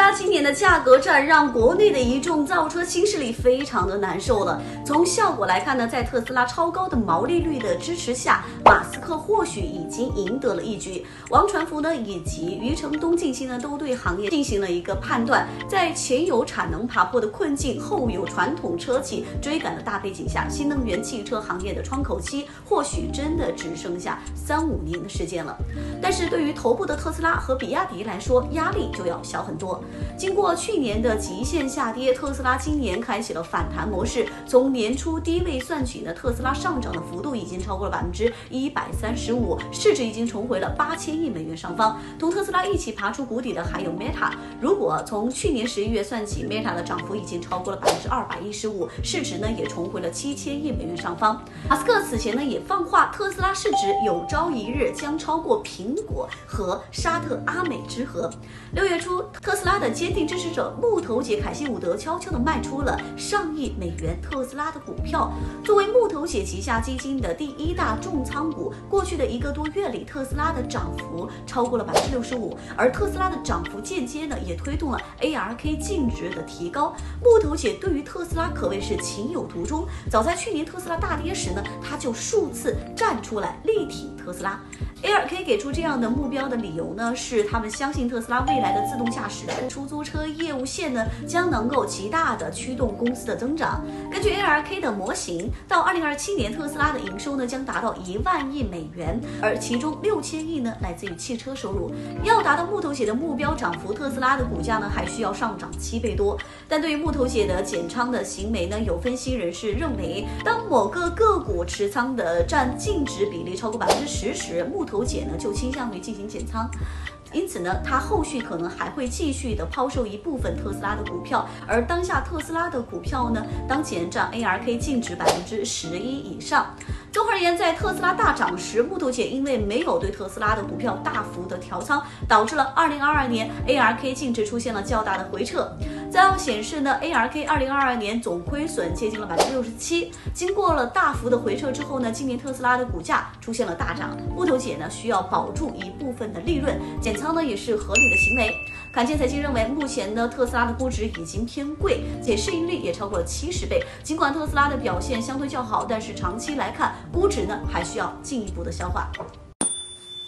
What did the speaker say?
拉今年的价格战让国内的一众造车新势力非常的难受了。从效果来看呢，在特斯拉超高的毛利率的支持下，马斯克或许已经赢得了一局。王传福呢以及余承东近期呢都对行业进行了一个判断，在前有产能爬坡的困境，后有传统车企追赶的大背景下，新能源汽车行业的窗口期或许真的只剩下3-5年的时间了。但是对于头部的特斯拉和比亚迪来说，压力就要小很多。经过去年的极限下跌，特斯拉今年开启了反弹模式。从年初低位算起呢，特斯拉上涨的幅度已经超过了135%，市值已经重回了8000亿美元上方。同特斯拉一起爬出谷底的还有 Meta， 如果从去年11月算起 ，Meta 的涨幅已经超过了215%，市值呢也重回了7000亿美元上方。马斯克此前呢也放话，特斯拉市值有朝一日将超过苹果和沙特阿美之和。6月初，特斯拉的坚定支持者木头姐凯西伍德悄悄地卖出了上亿美元特斯拉的股票。作为木头姐旗下基金的第1大重仓股，过去的1个多月里，特斯拉的涨幅超过了65%，而特斯拉的涨幅间接呢也推动了 ARK 净值的提高。木头姐对于特斯拉可谓是情有独钟，早在去年特斯拉大跌时呢，她就数次站出来力挺特斯拉。ARK 给出这样的目标的理由呢，是他们相信特斯拉未来的自动驾驶出租车业务线呢，将能够极大的驱动公司的增长。根据 ARK 的模型，到2027年，特斯拉的营收呢将达到1万亿美元，而其中6000亿呢来自于汽车收入。要达到木头姐的目标涨幅，特斯拉的股价呢还需要上涨7倍多。但对于木头姐的减仓的行为呢，有分析人士认为，当某个个股持仓的占净值比例超过10%时，木头姐呢就倾向于进行减仓。因此呢，他后续可能还会继续的抛售一部分特斯拉的股票，而当下特斯拉的股票呢，当前占 ARK 净值11%以上。综合而言，在特斯拉大涨时，木头姐因为没有对特斯拉的股票大幅的调仓，导致了2022年 ARK 净值出现了较大的回撤。资料显示呢 ，ARK 2022年总亏损接近了67%。经过了大幅的回撤之后呢，今年特斯拉的股价出现了大涨，木头姐呢需要保住一部分的利润，减仓呢也是合理的行为。坎健财经认为，目前呢特斯拉的估值已经偏贵，且市盈率也超过了70倍。尽管特斯拉的表现相对较好，但是长期来看，估值呢还需要进一步的消化。